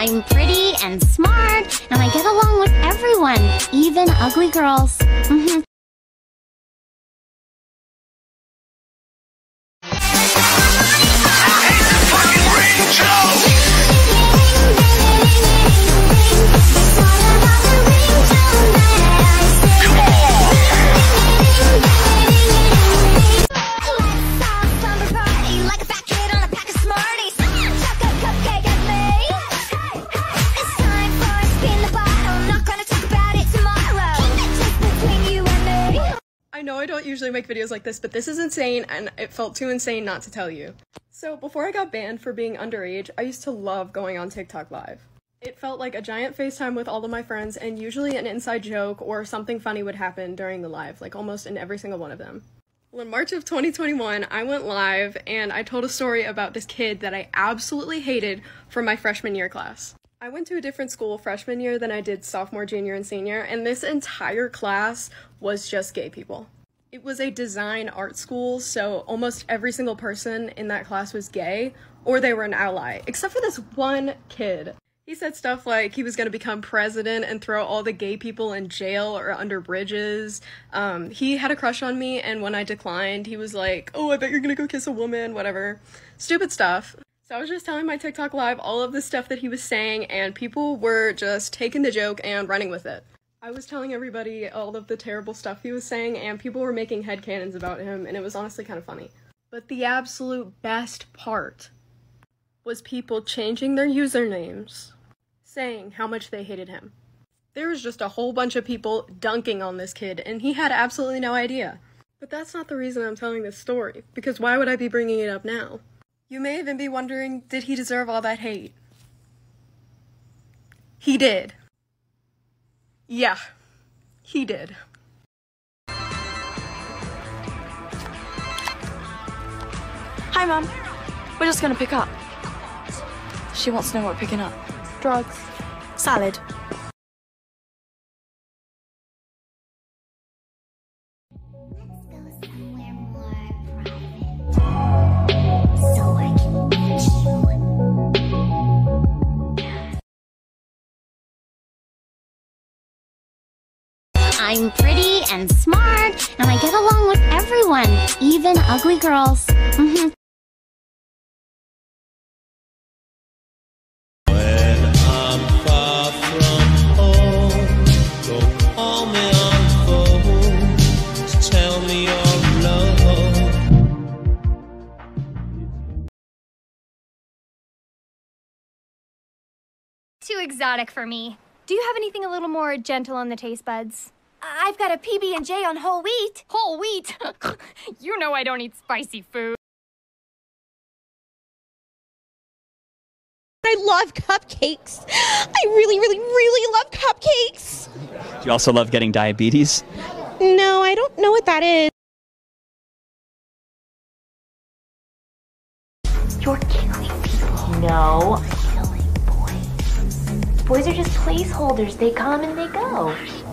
I'm pretty and smart, and I get along with everyone, even ugly girls. I know I don't usually make videos like this, but this is insane, and it felt too insane not to tell you. So before I got banned for being underage, I used to love going on TikTok Live. It felt like a giant FaceTime with all of my friends, and usually an inside joke or something funny would happen during the live, like almost in every single one of them. Well, in March of 2021, I went live, and I told a story about this kid that I absolutely hated from my freshman year class. I went to a different school freshman year than I did sophomore, junior, and senior, and this entire class was just gay people. It was a design art school, so almost every single person in that class was gay, or they were an ally, except for this one kid. He said stuff like he was going to become president and throw all the gay people in jail or under bridges. He had a crush on me, and when I declined, he was like, "Oh, I bet you're going to go kiss a woman," whatever. Stupid stuff. So I was just telling my TikTok Live all of the stuff that he was saying, and people were just taking the joke and running with it. I was telling everybody all of the terrible stuff he was saying, and people were making headcanons about him, and it was honestly kind of funny. But the absolute best part was people changing their usernames, saying how much they hated him. There was just a whole bunch of people dunking on this kid, and he had absolutely no idea. But that's not the reason I'm telling this story, because why would I be bringing it up now? You may even be wondering, did he deserve all that hate? He did. Yeah, he did. Hi, Mum. We're just gonna pick up. She wants to know what we're picking up. Drugs. Salad. I'm pretty and smart, and I get along with everyone, even ugly girls. When I'm far from home, don't call me on the phone, just tell me you're alone. Too exotic for me. Do you have anything a little more gentle on the taste buds? I've got a PB&J on whole wheat. Whole wheat? You know I don't eat spicy food. I love cupcakes. I really, really, really love cupcakes. Do you also love getting diabetes? No, I don't know what that is. You're killing people. No. I'm killing boys. Boys are just placeholders. They come and they go.